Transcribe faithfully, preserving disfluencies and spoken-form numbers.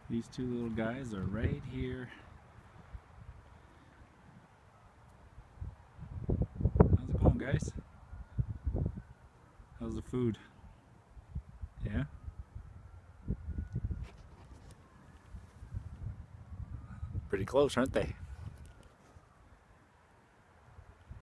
These two little guys are right here. How's it going, guys? How's the food? Yeah? Pretty close, aren't they?